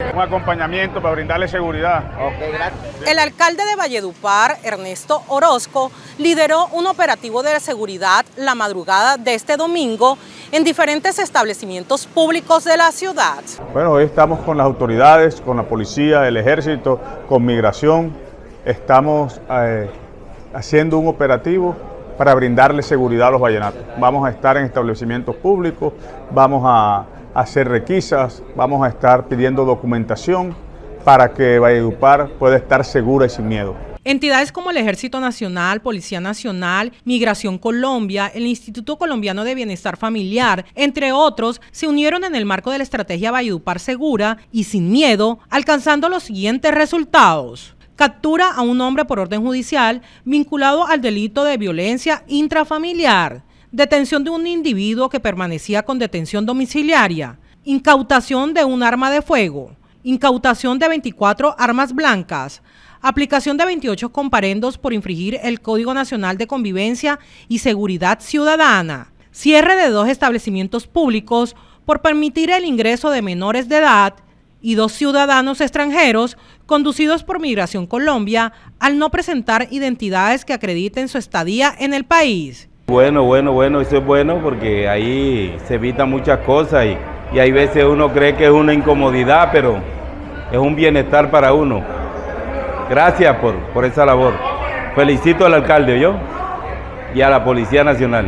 Un acompañamiento para brindarle seguridad. Ok, gracias. El alcalde de Valledupar, Ernesto Orozco, lideró un operativo de seguridad la madrugada de este domingo en diferentes establecimientos públicos de la ciudad. Bueno, hoy estamos con las autoridades, con la policía, el ejército, con migración. Estamos haciendo un operativo para brindarle seguridad a los vallenatos. Vamos a estar en establecimientos públicos, vamos a hacer requisas, vamos a estar pidiendo documentación para que Valledupar pueda estar segura y sin miedo. Entidades como el Ejército Nacional, Policía Nacional, Migración Colombia, el Instituto Colombiano de Bienestar Familiar, entre otros, se unieron en el marco de la estrategia Valledupar Segura y Sin Miedo, alcanzando los siguientes resultados. Captura a un hombre por orden judicial vinculado al delito de violencia intrafamiliar, detención de un individuo que permanecía con detención domiciliaria, incautación de un arma de fuego, incautación de 24 armas blancas, aplicación de 28 comparendos por infringir el Código Nacional de Convivencia y Seguridad Ciudadana, cierre de 2 establecimientos públicos por permitir el ingreso de menores de edad y 2 ciudadanos extranjeros conducidos por Migración Colombia al no presentar identidades que acrediten su estadía en el país. Bueno, eso es bueno porque ahí se evitan muchas cosas y hay veces uno cree que es una incomodidad, pero es un bienestar para uno. Gracias por esa labor. Felicito al alcalde, yo, y a la Policía Nacional.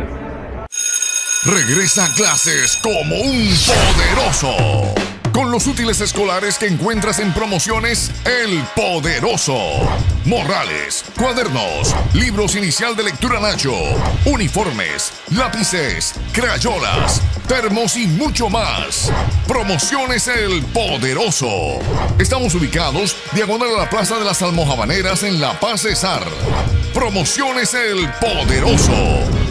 Regresa a clases como un poderoso. Con los útiles escolares que encuentras en Promociones El Poderoso. Morrales, cuadernos, libros inicial de lectura Nacho, uniformes, lápices, crayolas, termos y mucho más. Promociones El Poderoso. Estamos ubicados diagonal a la Plaza de las Almojabaneras en La Paz, Cesar. Promociones El Poderoso.